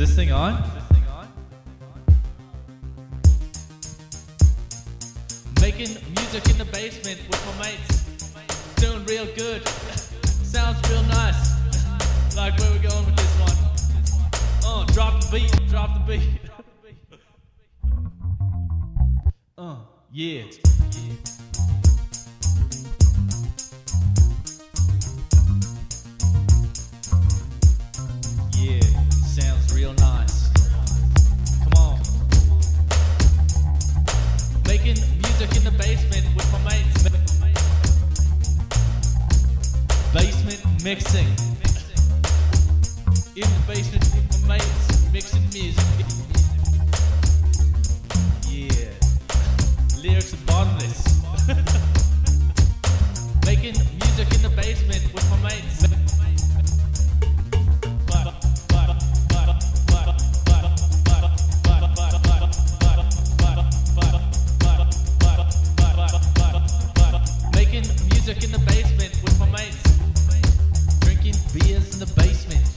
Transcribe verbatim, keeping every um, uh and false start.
this thing on? Making music in the basement with my mates. It's doing real good. Sounds real nice. Like where we're going with this one. Oh, drop the beat, drop the beat. Uh, yeah. Yeah, sounds real nice. Come on. Making music in the basement with my mates. Basement mixing. In the basement with my mates, mixing music. Yeah. Lyrics are bottomless. Making music in the basement with my mates. Making music in the basement with my mates. Drinking beers in the basement.